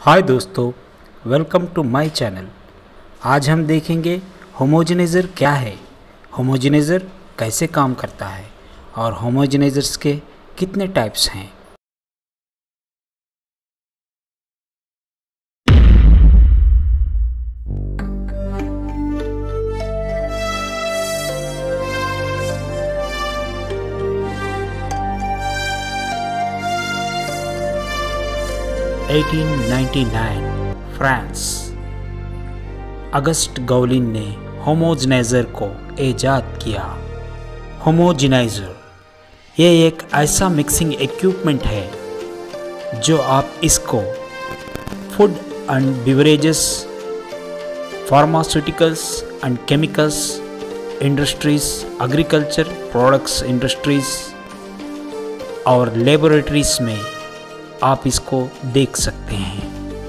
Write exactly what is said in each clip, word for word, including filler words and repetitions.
हाय दोस्तों, welcome to my channel. आज हम देखेंगे होमोजेनाइज़र क्या है, होमोजेनाइज़र कैसे काम करता है और होमोजेनाइज़र्स के कितने टाइप्स हैं। अठारह सौ निन्यानवे फ्रांस। अगस्ट गौलिन ने होमोजेनाइज़र को ईजाद किया। होमोजेनाइज़र ये एक ऐसा मिक्सिंग इक्विपमेंट है जो आप इसको food and beverages, pharmaceuticals and chemicals industries, agriculture products industries और लेबोरेटरीज में आप इसको देख सकते हैं।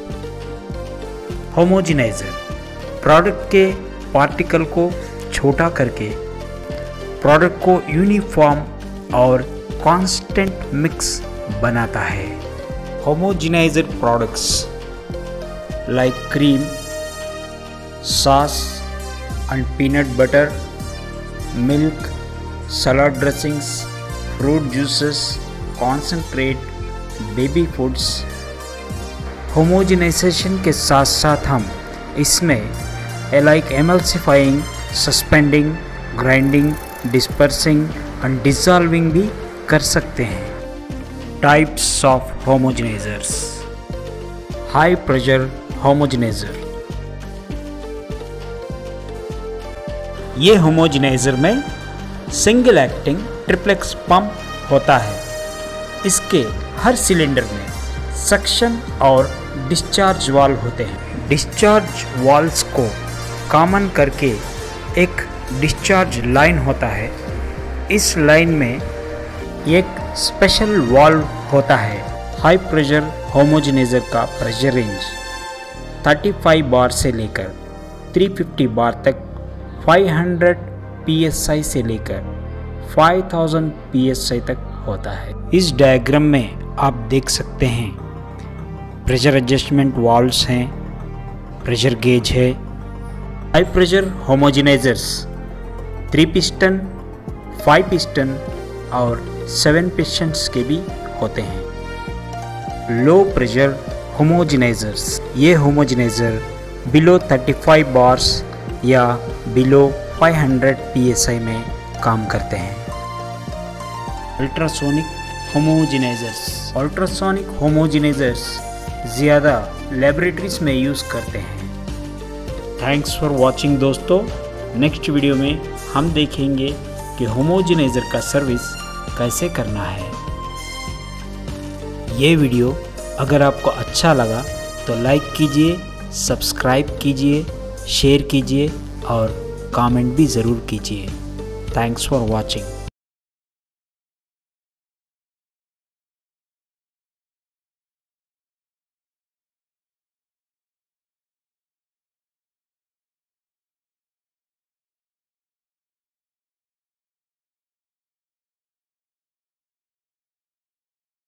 होमोजेनाइज़र प्रोडक्ट के पार्टिकल को छोटा करके प्रोडक्ट को यूनिफॉर्म और कांस्टेंट मिक्स बनाता है। Homogenizer products like cream, sauce and peanut butter, milk, salad dressings, fruit juices, concentrate, baby foods. Homogenization के साथ साथ हम इसमें like emulsifying, suspending, grinding, dispersing and dissolving भी कर सकते हैं। Types of homogenizers. High pressure homogenizer. ये होमोजेनाइजर में सिंगल एक्टिंग ट्रिप्लेक्स पंप होता है। इसके हर सिलेंडर में सक्शन और डिस्चार्ज वाल्व होते हैं। डिस्चार्ज वाल्व्स को कॉमन करके एक डिस्चार्ज लाइन होता है। इस लाइन में एक स्पेशल वाल्व होता है। हाई प्रेशर होमोजेनाइज़र का प्रेशर रेंज पैंतीस बार से लेकर तीन सौ पचास बार तक, पाँच सौ पी एस आई से लेकर पाँच हज़ार पी एस आई तक होता है। इस डायग्राम में आप देख सकते हैं प्रेशर एडजस्टमेंट वाल्व्स हैं, प्रेशर गेज है। High pressure homogenizers three piston, five piston और सेवन पिस्टन्स के भी होते हैं। लो प्रेशर होमोजेनाइजर्स, ये होमोजेनाइजर बिलो पैंतीस बार्स या बिलो पाँच सौ पी एस आई में काम करते हैं। अल्ट्रासोनिक होमोजेनाइजर्स। अल्ट्रासोनिक होमोजेनाइजर्स ज़्यादा लेबोरेटरीज में यूज़ करते हैं। थैंक्स फॉर वॉचिंग दोस्तों। नेक्स्ट वीडियो में हम देखेंगे कि होमोजेनाइजर का सर्विस कैसे करना है। ये वीडियो अगर आपको अच्छा लगा तो लाइक कीजिए, सब्सक्राइब कीजिए, शेयर कीजिए और कमेंट भी ज़रूर कीजिए। Thanks for watching.